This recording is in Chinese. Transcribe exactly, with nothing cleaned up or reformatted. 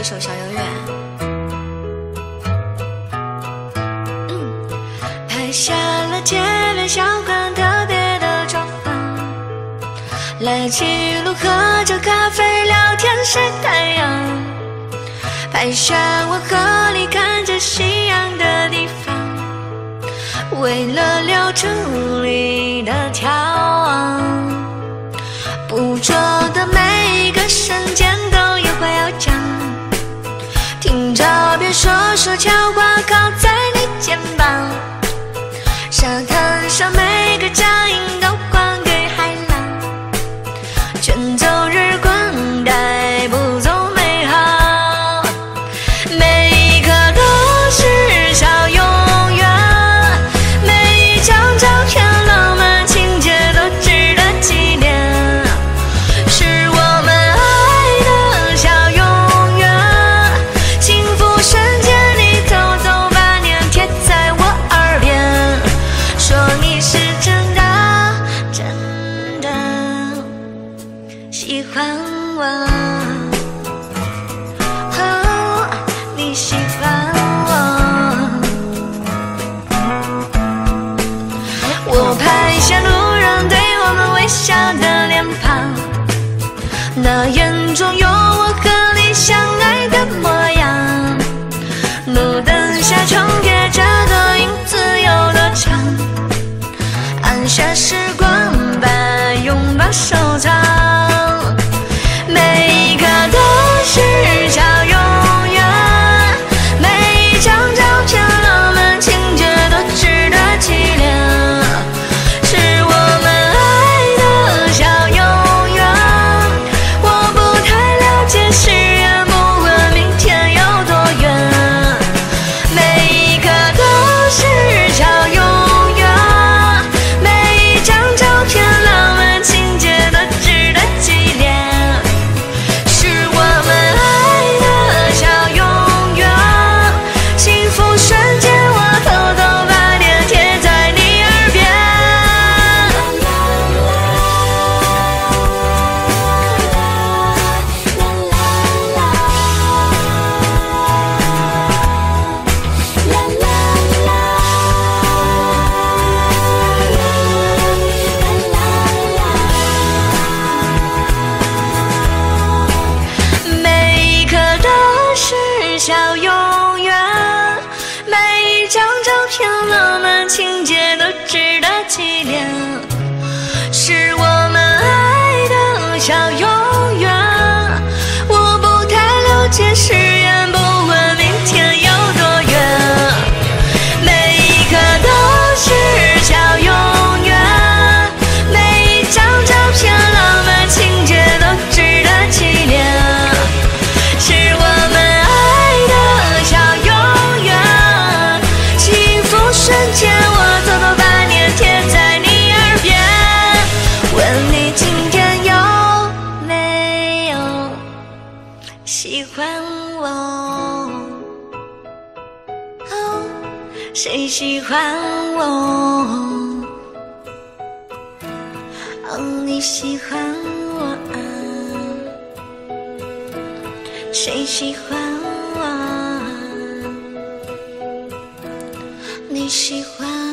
首《小永远》。嗯，拍下了街边小馆特别的装潢，来记录喝着咖啡聊天晒太阳，拍下我河里看着夕阳的地方，为了留住你的眺望，捕捉的每一个瞬间都有话要讲，听着别说说悄话靠在你肩膀，沙滩上每个脚印都还给海浪，卷走日光带不走美好，每一刻都是小永远，每一张照片浪漫情节都值得纪念，是我们爱的小永远，幸福瞬间你偷偷把脸贴在我耳边，说你是真的真的喜欢我，哦，你喜欢我，我拍下路人对我们微笑的脸庞，那眼中有我和你相爱的模样，路灯下重叠着的影子有多长，按下时光把拥抱收藏，每一刻都是小永远，每一张照片浪漫情节都值得纪念，是我们爱的小永远，我不太了解誓言不问明天有多远，每一刻都是小永远，每一张照片浪漫情节都值得纪念，是我们爱的小永远，幸福瞬间我偷偷把脸贴在你耳边，每一刻都是小永远，每一张照片浪漫情节都值得纪念，是我们爱的小永远，我不太了解誓言不问明天有多远，每一刻都是小永远，每一张照片浪漫情节都值得纪念，是我们爱的小永远，幸福瞬间我偷偷把脸贴在你耳边，问你今天有没有喜欢我，哦，谁喜欢我，哦，你喜欢我啊，谁喜欢我，你喜欢